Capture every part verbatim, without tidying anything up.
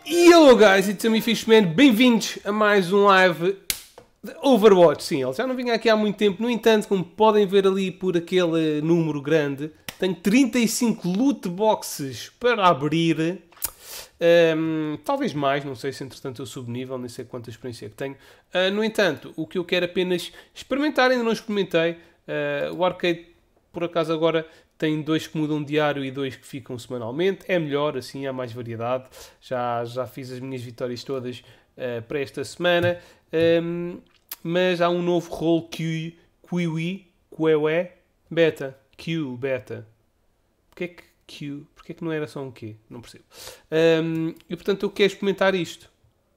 Hello guys, it's a me Fishman, bem-vindos a mais um live de Overwatch. Sim, ele já não vinha aqui há muito tempo, no entanto, como podem ver ali por aquele número grande, tenho trinta e cinco loot boxes para abrir. Um, talvez mais, não sei se entretanto eu subo nível, nem sei quanta experiência que tenho. Uh, no entanto, o que eu quero apenas experimentar, ainda não experimentei. Uh, o arcade, por acaso, agora tem dois que mudam diário e dois que ficam semanalmente. É melhor, assim há mais variedade. Já, já fiz as minhas vitórias todas uh, para esta semana. Um, mas há um novo role Q, Q, Q, Beta. Q, Beta. Porquê que Q? Porquê que não era só um Q? Não percebo. Um, e portanto eu quero experimentar isto.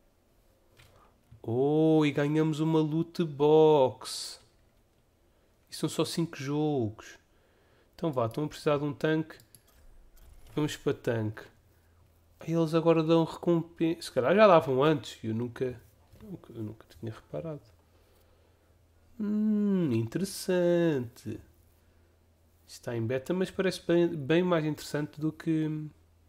Oh, e ganhamos uma loot box. E são só cinco jogos. Então vá, estão a precisar de um tanque. Vamos para tanque. Eles agora dão recompensa. Se calhar já davam antes. Eu nunca, nunca, eu nunca tinha reparado. Hum, interessante. Está em beta, mas parece bem, bem mais interessante do que...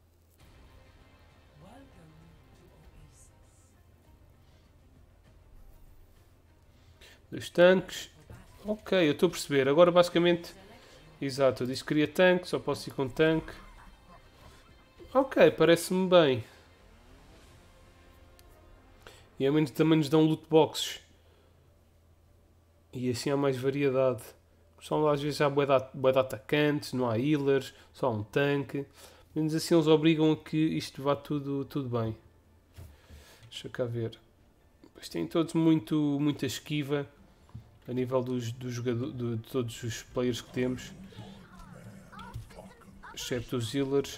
Dos tanques. Ok, eu estou a perceber. Agora basicamente... Exato, eu disse que queria tanque, só posso ir com tanque. Ok, parece-me bem. E ao menos também nos dão loot boxes. E assim há mais variedade. Só às vezes há bué de, bué de atacantes, não há healers, só há um tanque. Menos assim eles obrigam a que isto vá tudo, tudo bem. Deixa cá ver. Pois têm todos muito, muita esquiva. A nível dos, dos jogadores, de todos os players que temos. Excepto os healers.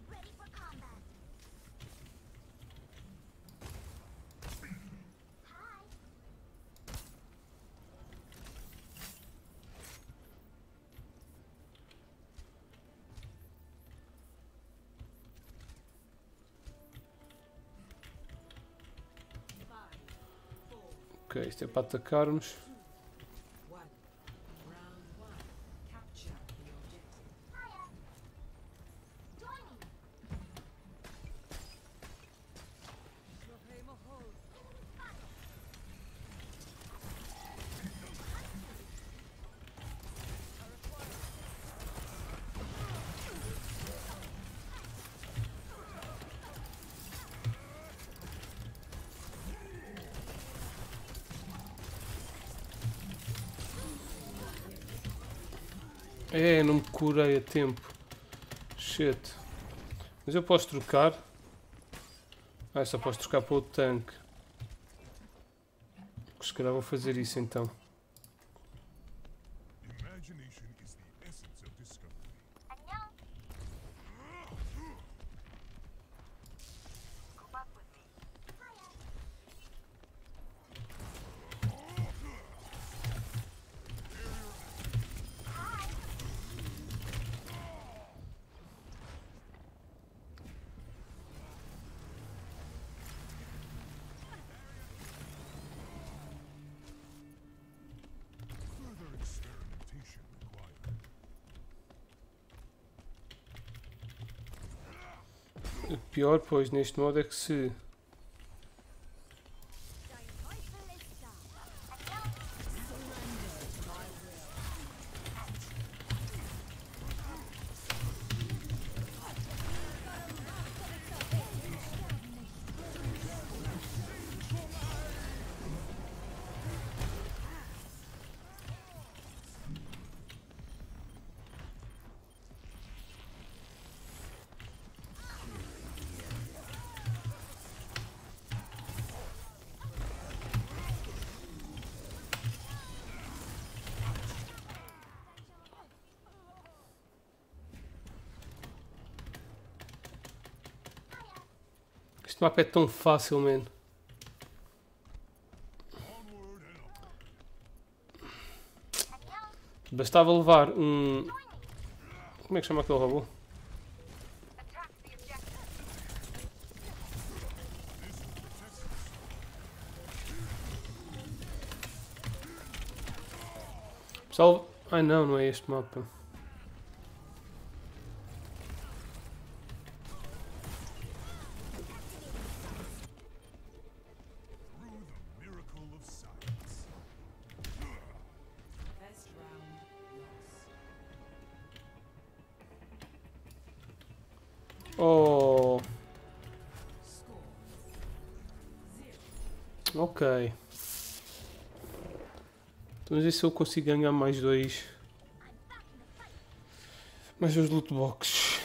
Ok, isto é para atacarmos. É, não me curei a tempo. Shit. Mas eu posso trocar. Ah, só posso trocar para o tanque. Se calhar vou fazer isso então. O pior, pois, neste modo é que se... Este mapa é tão fácil, mano. Bastava levar um... Como é que chama aquele robô? Pessoal... Ai não, não é este mapa. Oh. Ok. Então vamos ver se eu consigo ganhar mais dois. Mais dois loot boxes.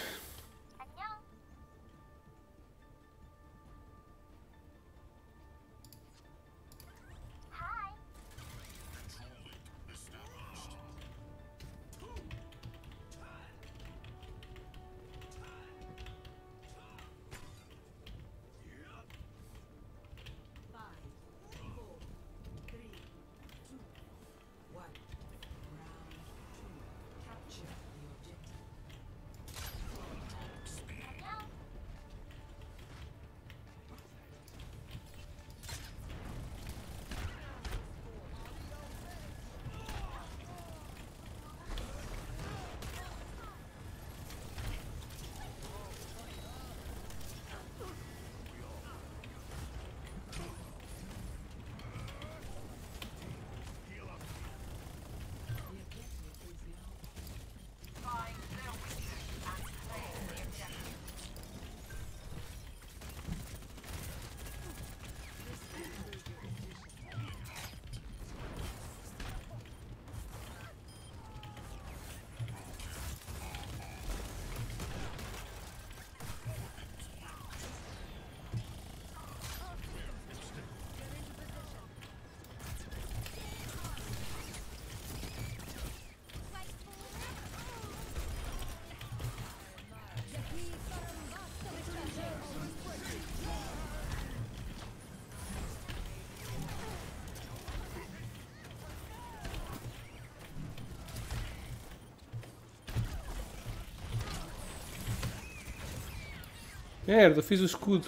Merda, fiz o escudo.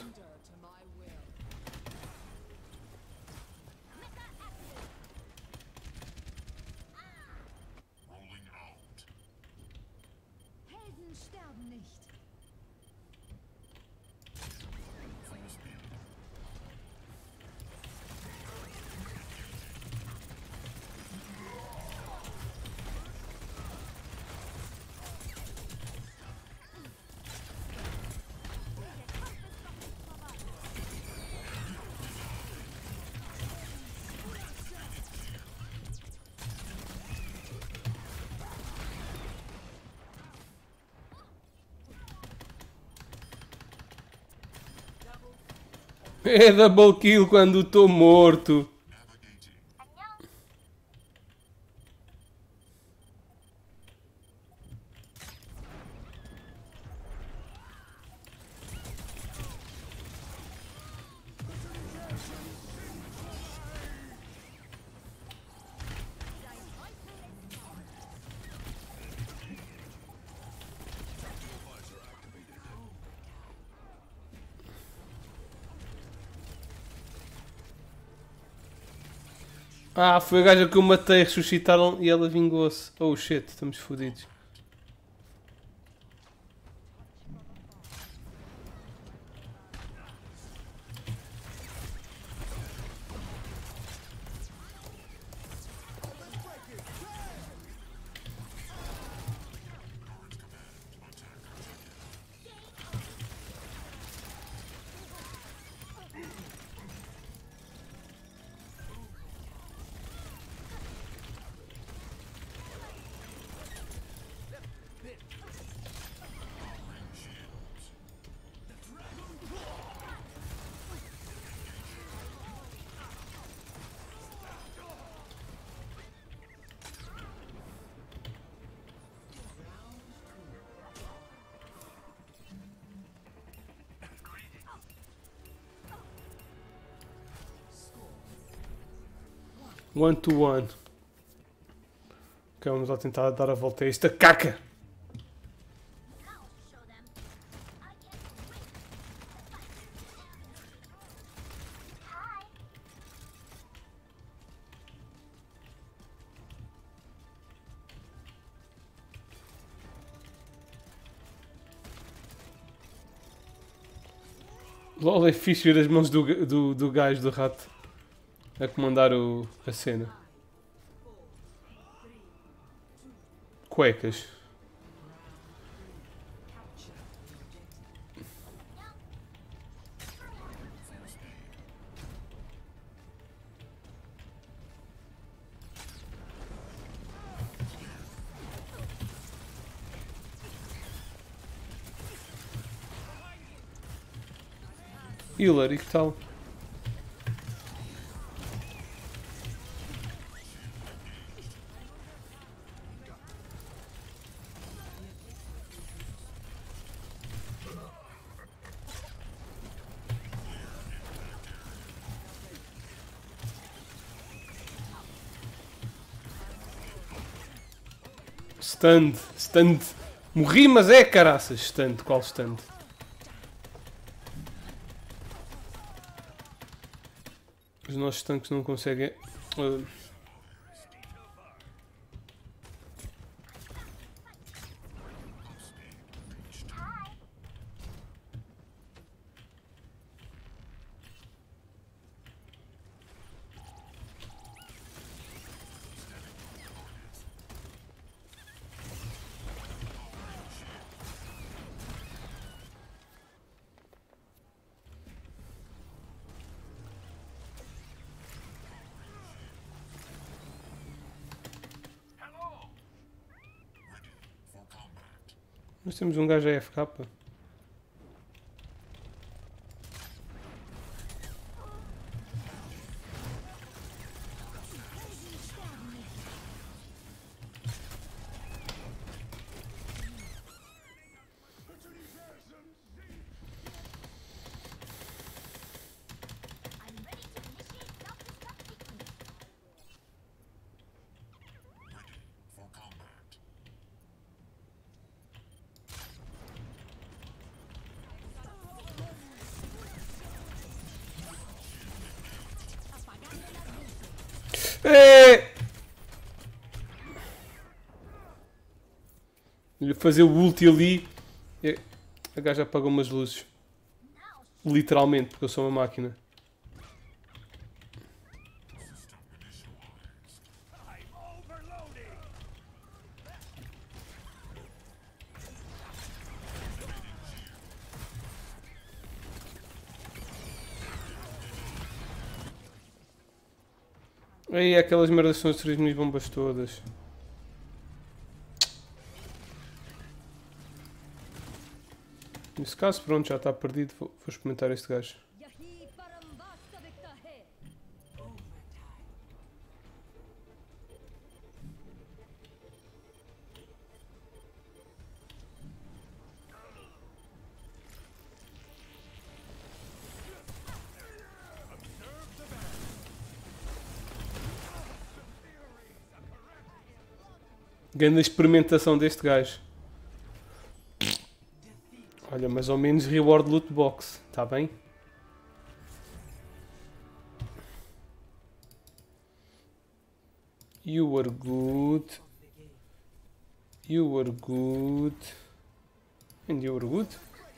Helden sterben nicht. É double kill quando estou morto. Ah, foi a gaja que eu matei, ressuscitaram e ela vingou-se. Oh shit, estamos fodidos. One to one. Ok, vamos lá tentar dar a volta a esta caca. LOL é fixe ver as mãos do, do, do gajo do rato a comandar o, a cena. Cuecas. Healer, e que tal? Stand, stand. Morri, mas é caraças. Stand, qual stand? Os nossos tanques não conseguem... Uh... Nós temos um gajo A F K. É! Fazer o ulti ali. A gaja apagou umas luzes. Literalmente, porque eu sou uma máquina. Aí aquelas merdas são as três minhas bombas todas. Nesse caso, pronto, já está perdido. Vou, vou experimentar este gajo. Grande experimentação deste gajo. Olha, mais ou menos reward loot box, está bem? You were good. You were good. And you were good.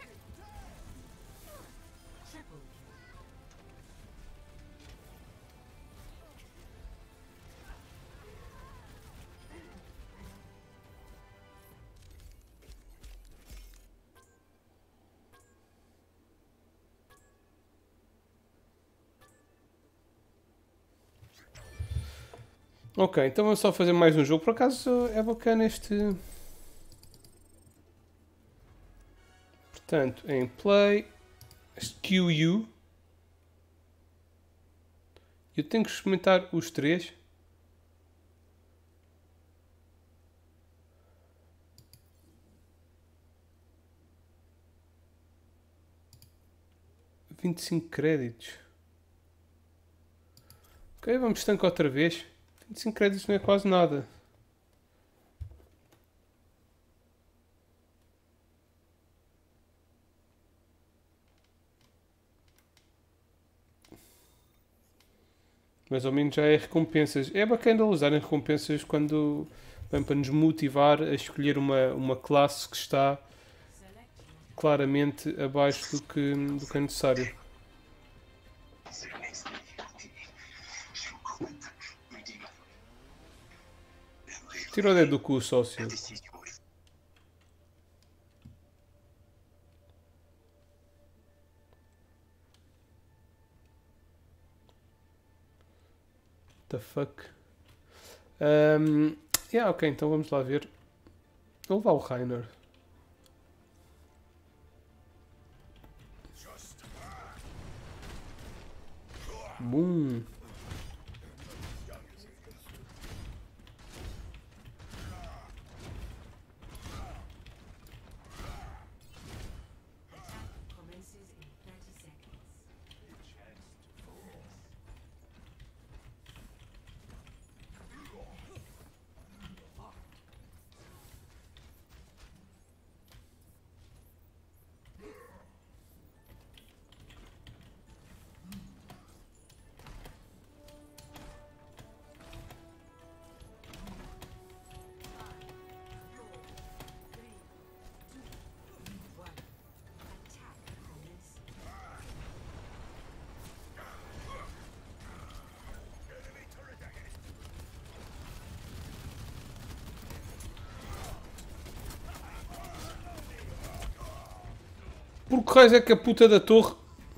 Ok, então vamos só fazer mais um jogo. Por acaso é bacana este... Portanto, em play, Q U. Eu tenho que experimentar os três. vinte e cinco créditos. Ok, vamos tanque outra vez. vinte e cinco créditos não é quase nada. Mais ou menos já é recompensas. É bacana usarem recompensas quando bem, para nos motivar a escolher uma, uma classe que está claramente abaixo do que, do que é necessário. Tira o dedo do cu, sócio. The fuck? Um, yeah, ok, então vamos lá ver. Vou levar o Reiner. Bum. Commences in thirty seconds. Por que raios é que a puta da torre...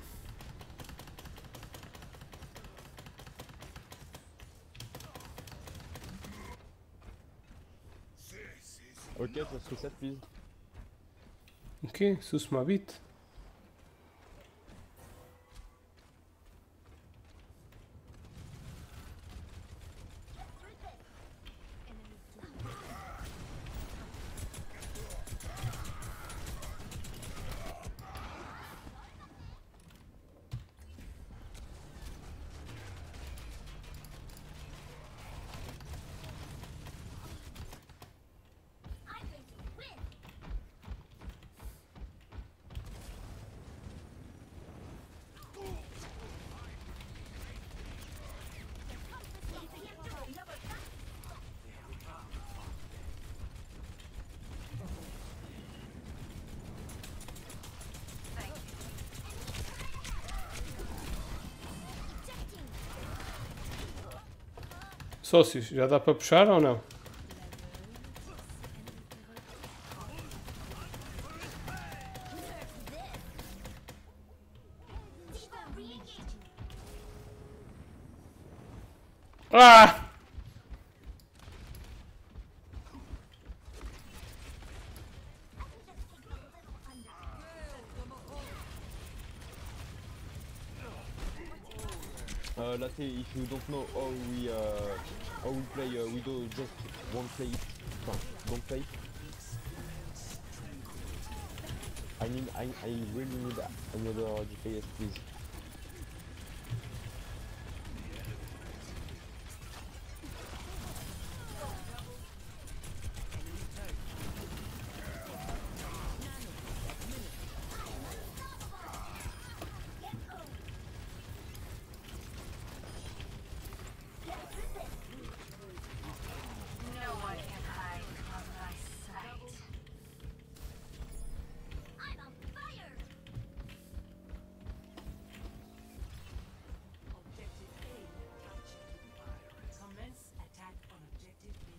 Ok, ça se reset, please. O quê? Susma bit? Sócios, já dá para puxar ou não? Ah! Uh, Latte, if you don't know how we uh, how we play, uh, we do just one play it. No, don't play. I need, I, I really need another D P S, please. No one can hide from my sight. I'm on fire! Objective A captured. Commence attack on objective B.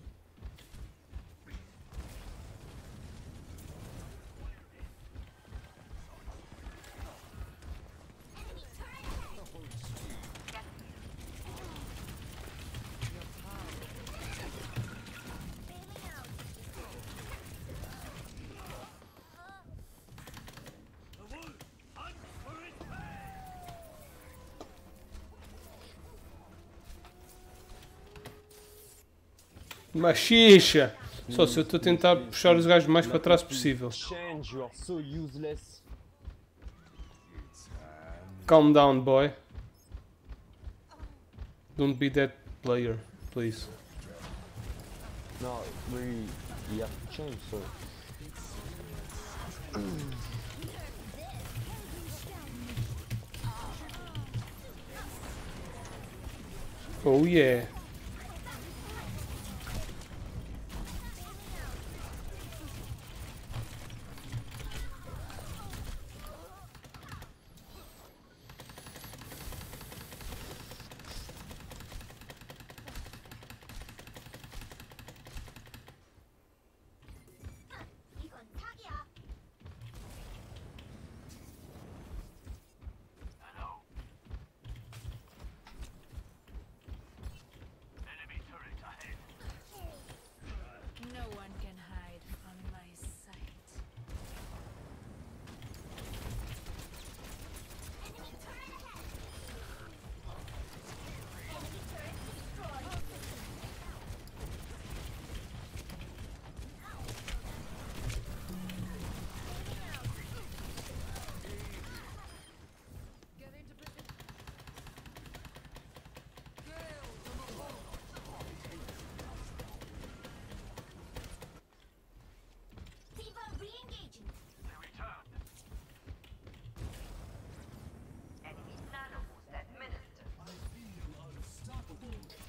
Machixa! Só se eu estou a tentar puxar os gajos o mais para trás possível. Change, you are so useless. Calm down, boy. Don't be that player, please. No, really, you have to change, so. Oh yeah.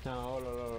Putain, oh là là.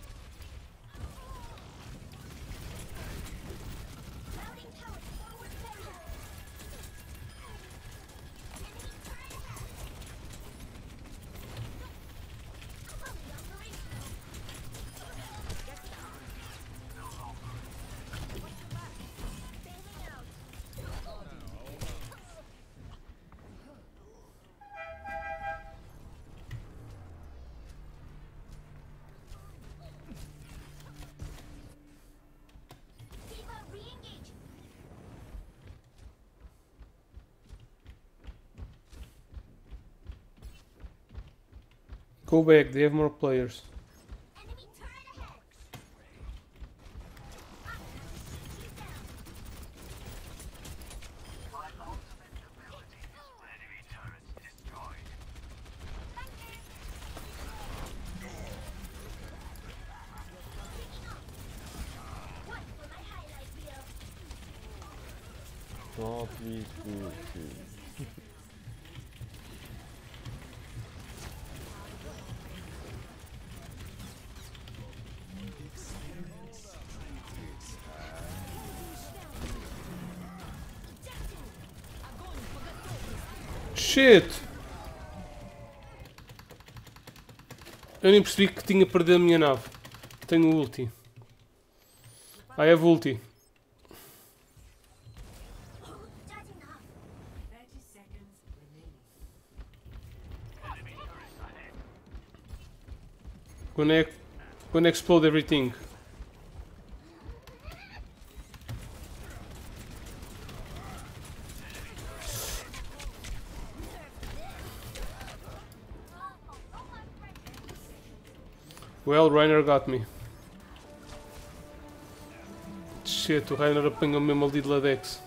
Go back, they have more players. Oh, please, please, please. Shit! Eu nem percebi que tinha perdido a minha nave. Tenho o ulti. I have ulti. thirty seconds remaining. Gonna, gonna explode everything. Well, Reiner got me. Shit, o Reiner apanhou mesmo ali de Ladex.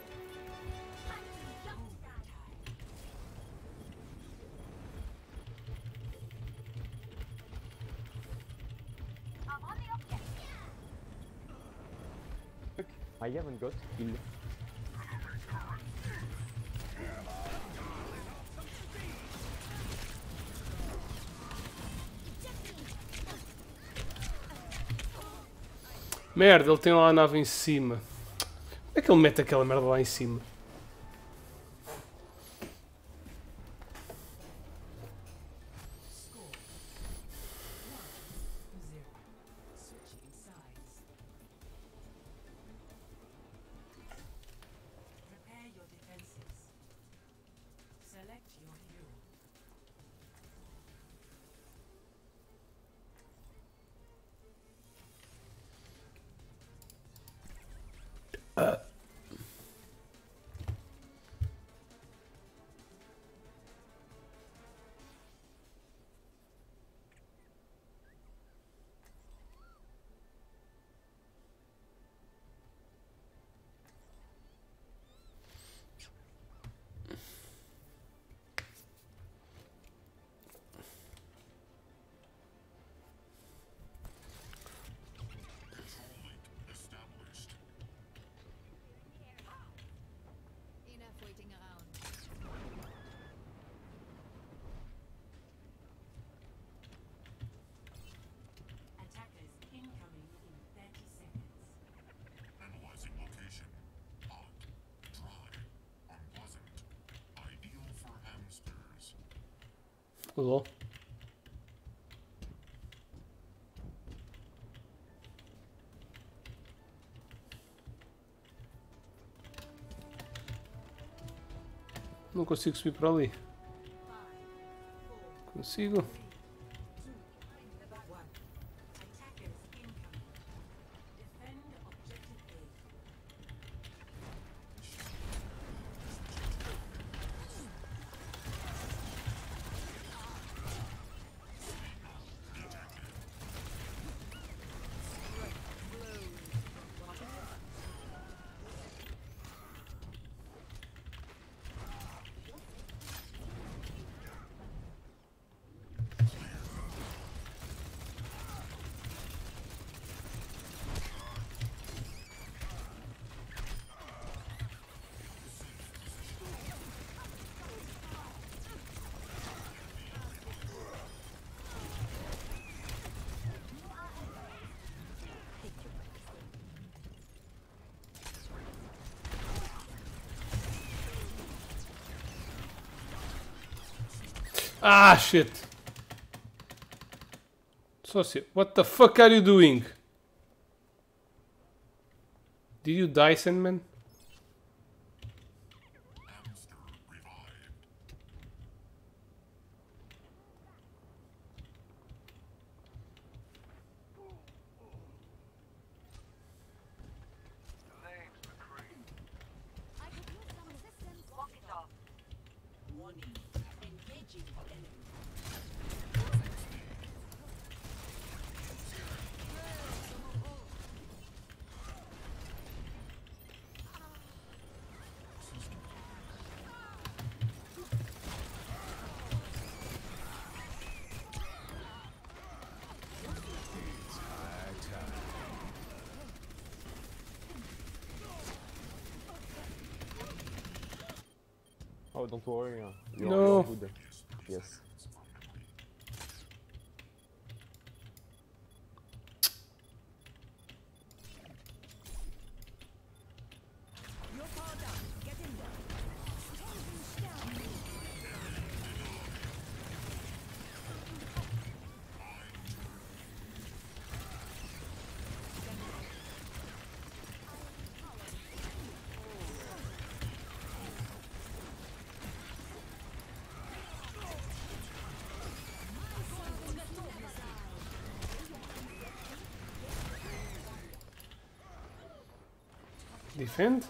I haven't got kill. Merda, ele tem lá a nave em cima. Como é que ele mete aquela merda lá em cima? Switching sides. Prepare your defenses. Select your hero. Enough waiting around. Attackers incoming in thirty seconds. Analyzing location. Hot, dry, unpleasant. Ideal for hamsters. Lol. Não consigo subir para ali. Consigo. One. Attackers incoming. Defend objective A. Ah, shit. Sócio, what the fuck are you doing? Did you die, Sandman? Hamster revived. I could use some assistance. Walk it off. Warning. Engaging enemy. Oh, don't worry. Uh, you're, No. you're good. Yes. You're powered up. Get in there. Heldenstern. Defend?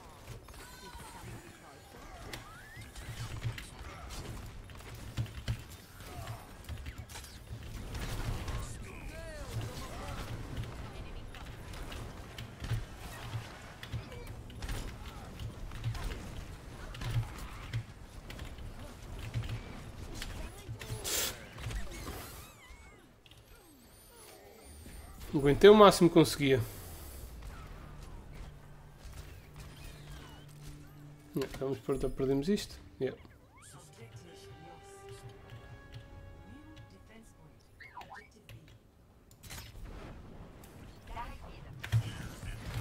Aguentei o máximo que conseguia. Yeah, vamos perder, perdemos isto. Yeah. Objective lost. New defense point. Objective B. Da ich wieder.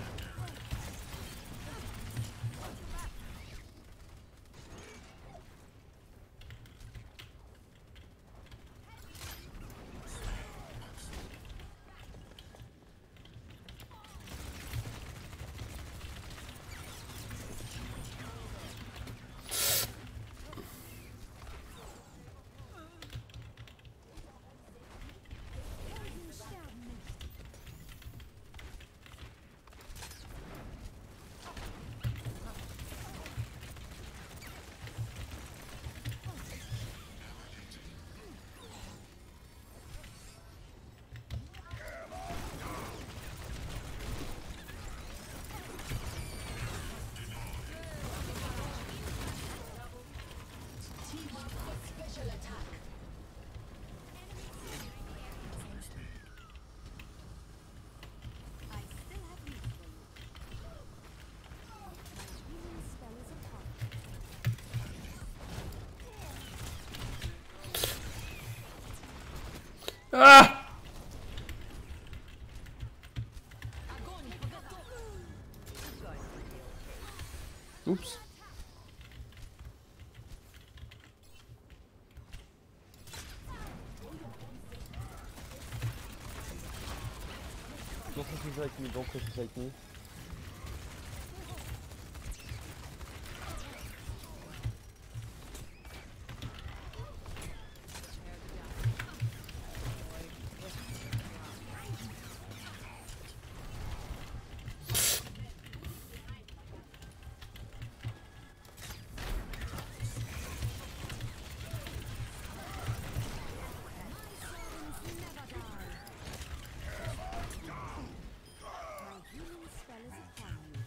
Helden sterben nicht. I still have use for you. My healing spell is upon. Ah! Oops. Don't resuscitate me, don't resuscitate me. Never die. My healing spell is upon you.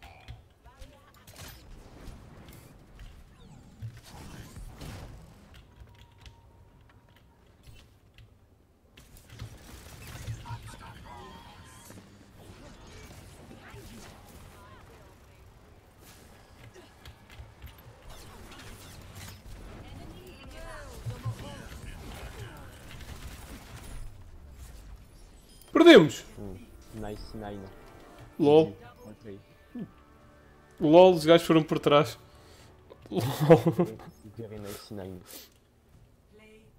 Perdemos! Nice nine. LOL. Okay. LOL, os gajos foram por trás. LOL. Very nice nine. Play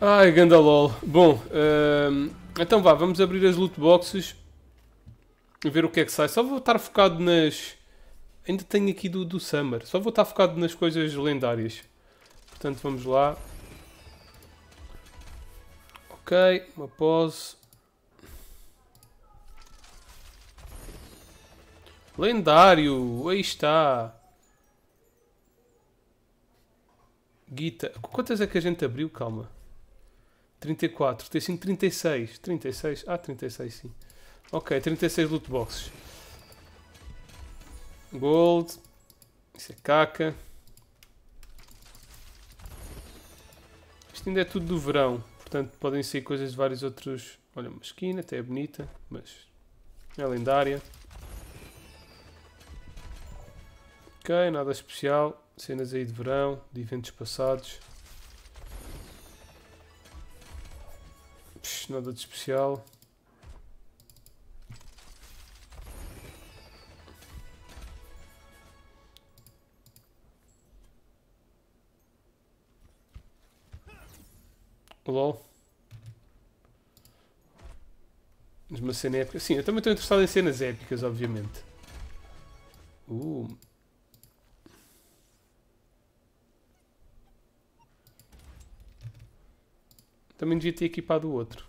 Ai, gandalol. Bom, hum, então vá, vamos abrir as loot boxes e ver o que é que sai. Só vou estar focado nas... Ainda tenho aqui do, do Summer. Só vou estar focado nas coisas lendárias. Portanto, vamos lá. Ok, uma pose. Lendário, aí está. Guita. Quantas é que a gente abriu? Calma. trinta e quatro, trinta e cinco, trinta e seis. trinta e seis? Ah, trinta e seis sim. Ok, trinta e seis loot boxes. Gold. Isso é caca. Isto ainda é tudo do verão. Portanto, podem sair coisas de vários outros... Olha, uma esquina, até é bonita. Mas é lendária. Ok, nada especial. Cenas aí de verão, de eventos passados. Psh, nada de especial. LOL. Mas uma cena épica. Sim, eu também estou interessado em cenas épicas, obviamente. Uh. Também devia ter equipado o outro.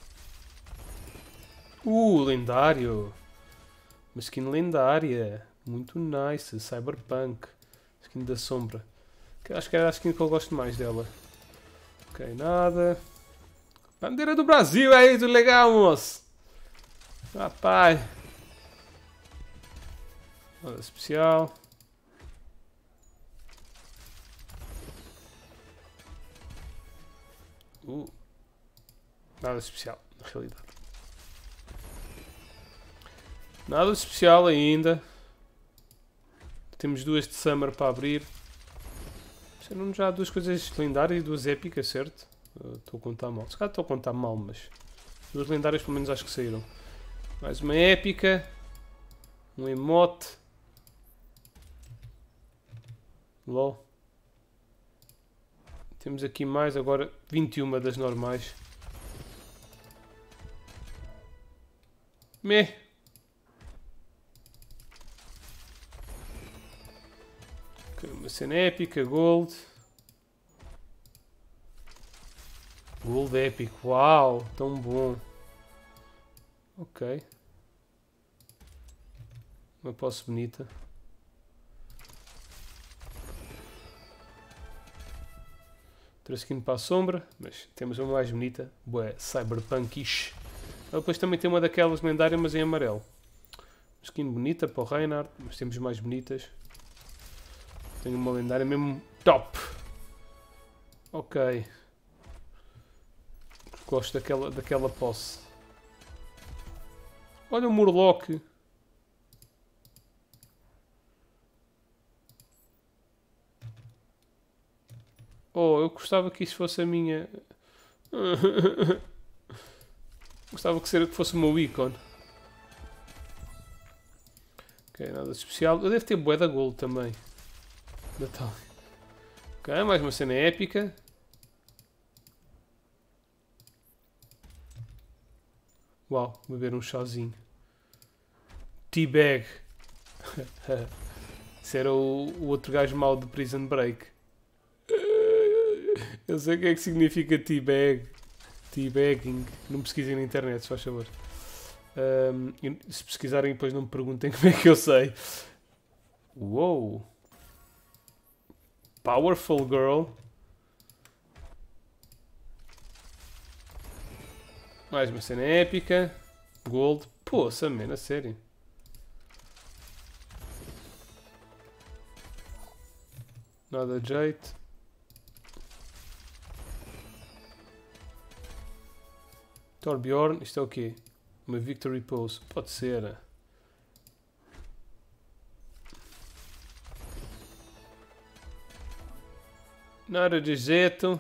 Uh, lendário. Uma skin lendária. Muito nice. Cyberpunk. Skin da sombra. Acho que era a skin que eu gosto mais dela. Ok, nada. Bandeira do Brasil, é isso, legal, moço. Rapaz. Nada especial. Uh, nada especial, na realidade. Nada especial ainda. Temos duas de Summer para abrir. Serão já duas coisas lendárias e duas épicas, certo? Estou a contar mal. Se calhar estou a contar mal, mas... Duas lendárias pelo menos acho que saíram. Mais uma épica. Um emote. LOL. Temos aqui mais agora vinte e uma das normais. Meh. Okay, uma cena épica, gold. Gold épico, uau, tão bom. Ok. Uma posse bonita. Outra skin para a sombra, mas temos uma mais bonita. Bué, cyberpunkish. Ela depois também tem uma daquelas lendárias, mas em amarelo. Uma skin bonita para o Reinhardt, mas temos mais bonitas. Tenho uma lendária mesmo top. Ok. Gosto daquela, daquela posse. Olha o Murloc. Oh, eu gostava que isso fosse a minha... Gostava que, ser, que fosse o meu ícone. Ok, nada de especial. Eu devo ter bué da gold também. Natal. Ok, mais uma cena épica. Uau, beber um chazinho. Teabag. Isso era o, o outro gajo mau de Prison Break. Eu sei o que é que significa teabag. Teabagging. Não pesquisem na internet, se faz favor. Um, se pesquisarem depois não me perguntem como é que eu sei. Uou. Powerful girl. Mais uma cena épica. Gold. Poça, man, a sério. Nada de jeito. Torbjorn, isto é o quê? Uma Victory Pose. Pode ser. Nada de jeito.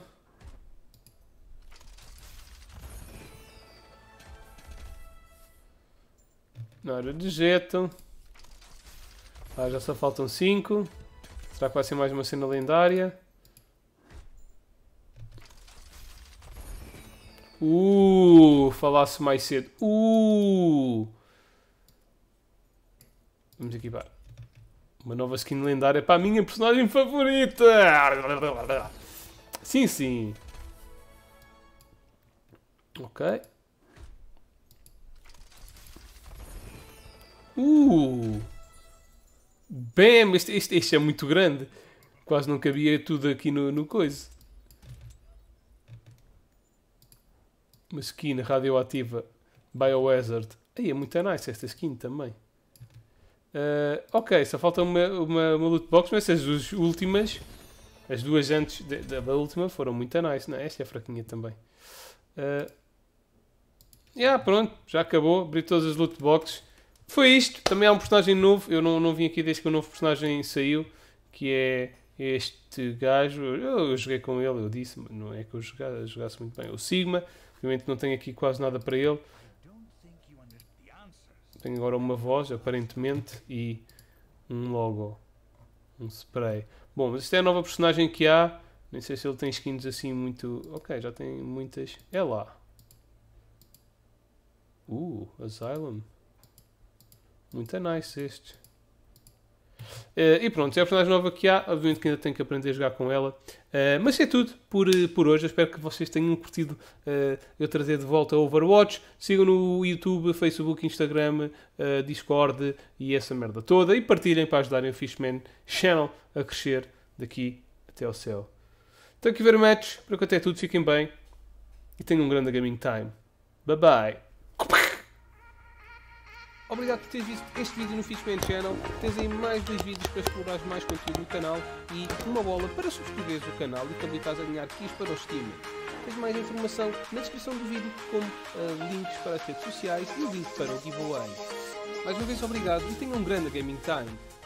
Nada de jeito. Ah, já só faltam cinco. Será que vai ser mais uma cena lendária? Uh, falasse mais cedo. Uh. Vamos equipar. Uma nova skin lendária para a minha personagem favorita. Sim, sim. Ok. Uh. Bam, este, este, este é muito grande. Quase não cabia tudo aqui no, no coisa. Uma skin radioativa Biohazard. Aí é muito nice esta skin também. Uh, ok, só falta uma, uma, uma loot box, mas essas duas últimas, as duas antes de, de, da última, foram muito nice. Não, esta é fraquinha também. Uh, yeah, pronto, já acabou. Abri todas as loot boxes. Foi isto. Também há um personagem novo. Eu não, não vim aqui desde que o novo personagem saiu, que é este gajo. Eu, eu joguei com ele, eu disse, mas não é que eu jogasse, jogasse muito bem. O Sigma. Obviamente não tenho aqui quase nada para ele. Tenho agora uma voz, aparentemente, e um logo. Um spray. Bom, mas isto é a nova personagem que há. Nem sei se ele tem skins assim muito... Ok, já tem muitas. É lá. Uh, Asylum. Muito nice este. Uh, e pronto, é a personagem nova que há. Obviamente que ainda tenho que aprender a jogar com ela. Uh, mas é tudo por, por hoje. Eu espero que vocês tenham curtido uh, eu trazer de volta a Overwatch. Sigam no YouTube, Facebook, Instagram, uh, Discord e essa merda toda. E partilhem para ajudarem o Fishman Channel a crescer daqui até ao céu. Thank you very much. Por enquanto é tudo. Fiquem bem. E tenham um grande gaming time. Bye bye. Obrigado por teres visto este vídeo no Fishman Channel. Tens aí mais dois vídeos para explorar mais conteúdo no canal e uma bola para subscreveres o canal e te habilitares a ganhar keys para o Steam. Tens mais informação na descrição do vídeo, como uh, links para as redes sociais e o link para o giveaway. Mais uma vez obrigado e tenham um grande gaming time.